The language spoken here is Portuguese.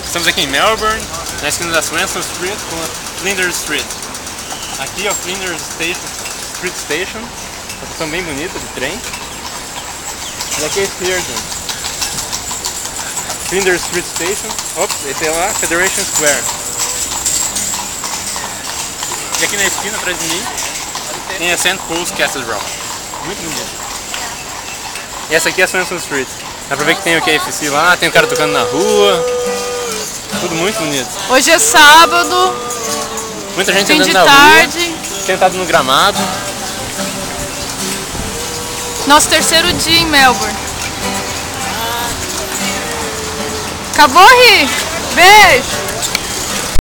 Estamos aqui em Melbourne, na esquina da Swanston Street com a Flinders Street. Aqui é o Flinders Street Station, uma estação bem bonita de trem. E aqui é a esquerda, Flinders Street Station. Ops, esse é lá, Federation Square. E aqui na esquina, atrás de mim, tem a St. Paul's Cathedral. Muito bonito. E essa aqui é a Swanston Street. Dá pra ver que tem o KFC lá, tem um cara tocando na rua. Tudo muito bonito. Hoje é sábado. Muita gente fim andando de na tarde. rua, sentado no gramado. Nosso terceiro dia em Melbourne. Acabou, Ri? Beijo!